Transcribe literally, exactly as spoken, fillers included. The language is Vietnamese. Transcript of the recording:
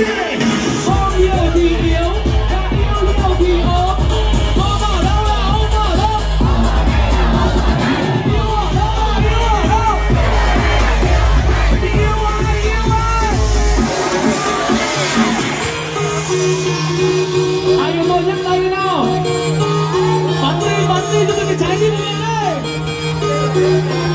này. Có nhiều thì yếu, và yêu nhiều thì ốm. Ôm ở đâu là ôm ở đâu? Yêu ở đâu là yêu ở đâu? Yêu ai, yêu ai? Ai yêu tôi nhấc tay lên nào. Bắn đi, bắn đi cho tôi cái trái tim của mình đây.